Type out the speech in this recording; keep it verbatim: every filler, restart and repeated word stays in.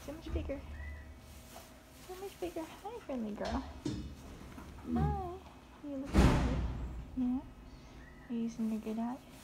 So much bigger. So much bigger. Hi, friendly girl. Hi. You look friendly. Yeah? Are you using your good eye?